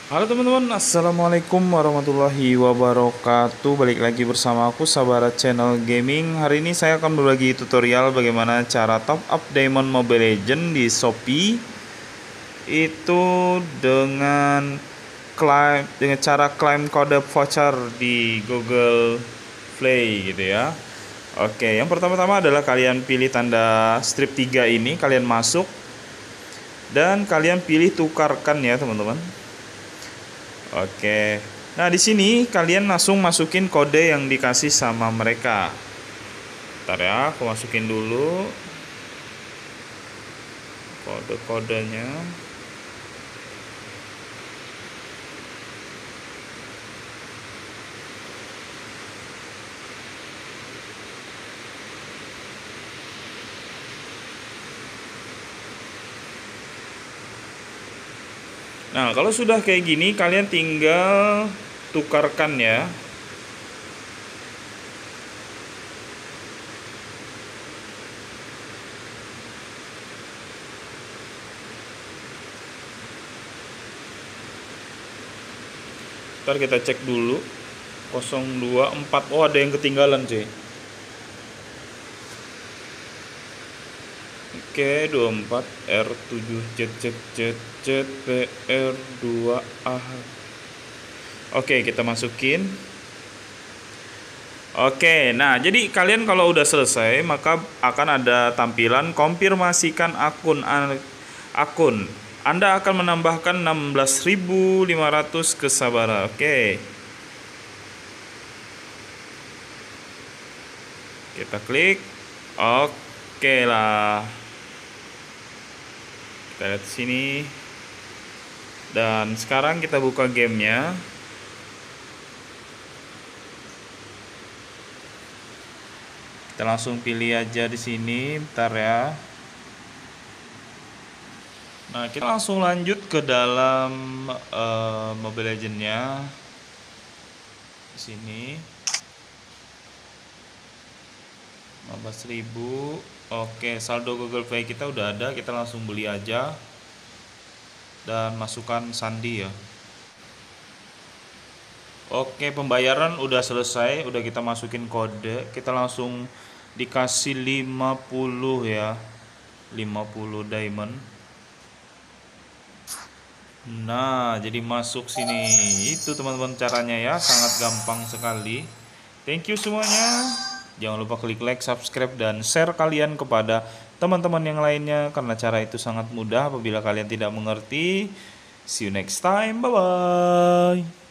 Halo teman-teman, Assalamualaikum warahmatullahi wabarakatuh. Balik lagi bersama aku Sabara Channel Gaming. Hari ini saya akan berbagi tutorial bagaimana cara top up Diamond Mobile Legends di Shopee. Itu dengan cara klaim kode voucher di Google Play gitu ya. Oke, yang pertama-tama adalah kalian pilih tanda strip 3 ini, kalian masuk dan kalian pilih tukarkan ya teman-teman. Oke. Nah, di sini kalian langsung masukin kode yang dikasih sama mereka. Bentar ya, aku masukin dulu kode-kodenya. Nah, kalau sudah kayak gini, kalian tinggal tukarkan ya. Ntar kita cek dulu. 024. Oh, ada yang ketinggalan cuy. Oke, 24 R7 PR2A. Oke, kita masukin. Oke, nah jadi kalian kalau udah selesai maka akan ada tampilan konfirmasikan akun. Anda akan menambahkan 16.500 ke Sabara. Oke. Kita klik. Oke lah. Kita lihat sini. Dan sekarang kita buka gamenya. Kita langsung pilih aja di sini, bentar ya. Nah, kita langsung lanjut ke dalam Mobile Legends-nya. Di sini 15.000. Oke, saldo Google Play kita udah ada, kita langsung beli aja. Dan masukkan sandi ya. Oke, pembayaran udah selesai, udah kita masukin kode. Kita langsung dikasih 50 ya. 50 diamond. Nah, jadi masuk sini. Itu teman-teman caranya ya, sangat gampang sekali. Thank you semuanya. Jangan lupa klik like, subscribe, dan share kalian kepada teman-teman yang lainnya, karena cara itu sangat mudah apabila kalian tidak mengerti. See you next time. Bye bye.